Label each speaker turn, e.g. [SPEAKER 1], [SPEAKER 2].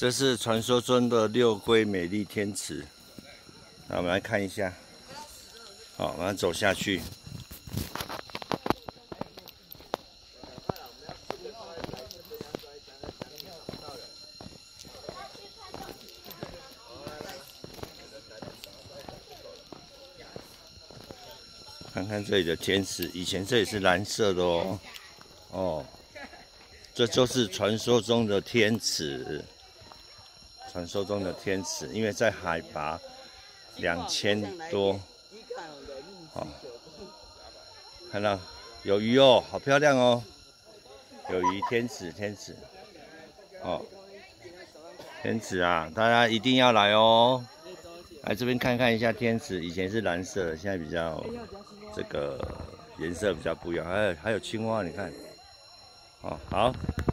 [SPEAKER 1] 这是传说中的六龟美丽天池。那我们来看一下，好，我们走下去。看看这里的天池，以前这里是蓝色的哦。哦，这就是传说中的天池。传说中的天池，因为在海拔2000多。哦，看到有鱼哦，好漂亮哦，有鱼天池。哦，天池啊，大家一定要来哦。来这边看看一下天池，以前是蓝色的，现在比较这个颜色比较不一样。还有青蛙，你看，哦，好。